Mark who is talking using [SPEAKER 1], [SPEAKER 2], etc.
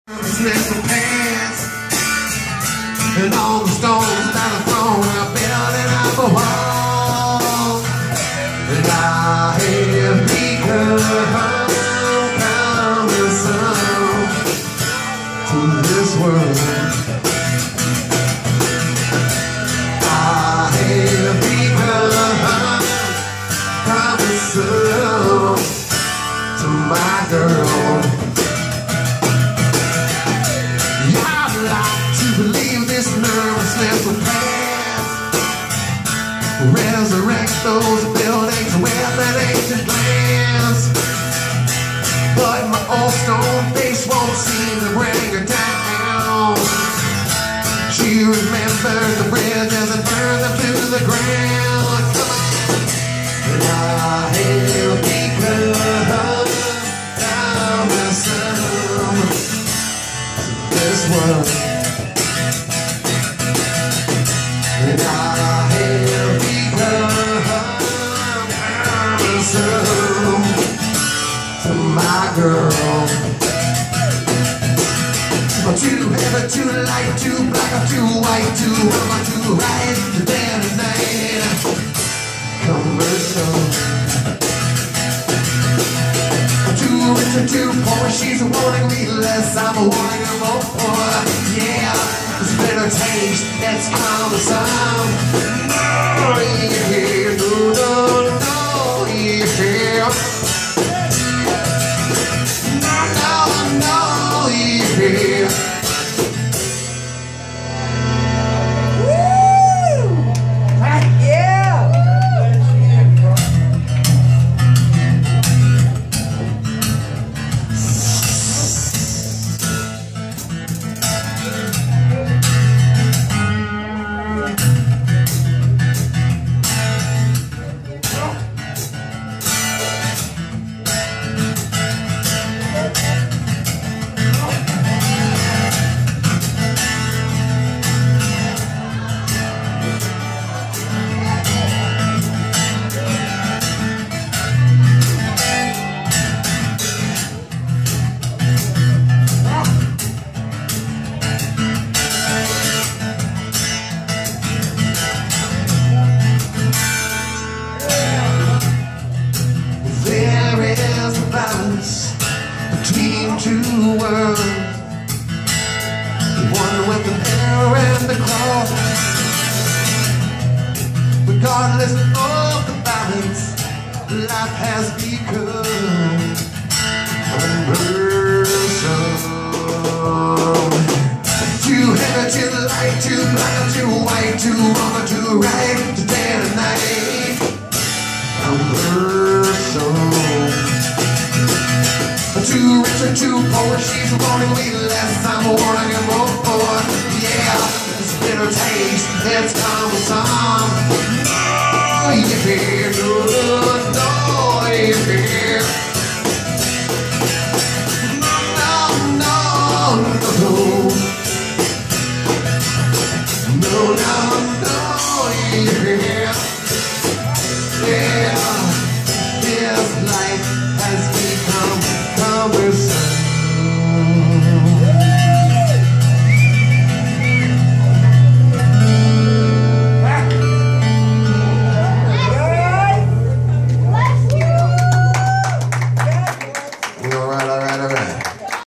[SPEAKER 1] Slip the pants and all the stones that are thrown are building up a wall. And I have become cumbersome to this world. I have become cumbersome to my girl. Believe this nervousness will pass, resurrect those buildings with an ancient glance. But my old stone face won't seem to bring her down. She remembers the bridges and burns them to the ground. Come on. And I have become cumbersome to this world. And I have become cumbersome to my girl. I'm too heavy, too light, too black, I'm too white, too wrong, I'm too right, too day and night. Cumbersome. I'm too rich and too poor, she's wanting me less, I'm wanting her more. Yeah. It's bitter taste, it's cumbersome. No, yeah, no, yeah. No, yeah.
[SPEAKER 2] Woo! Heck yeah!
[SPEAKER 1] Between two worlds, one with an arrow and a cross. Regardless of the balance, life has become cumbersome. Too heavy, too light, too black, too white, too wrong, too right, too day and night. Cumbersome. Too rich and too poor, she's wanting me less, I'm wanting her more. Yeah, it's bitter taste, it's cumbersome. Oh, yeah, no, yeah.